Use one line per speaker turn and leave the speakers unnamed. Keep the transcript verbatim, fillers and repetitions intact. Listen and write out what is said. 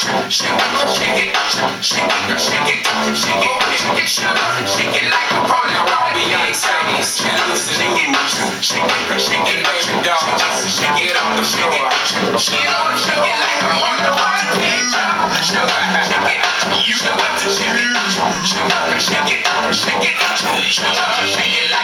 shake it, shake it, shake it, shake it, shake it, shake it like a rolling rock. Beyonce, shake it, shake it, shake it, baby doll, shake it on the floor, shake it on, shake it like I'm on the water. Shake it, you know what to shake it, shake it, shake it, shake it, shake it.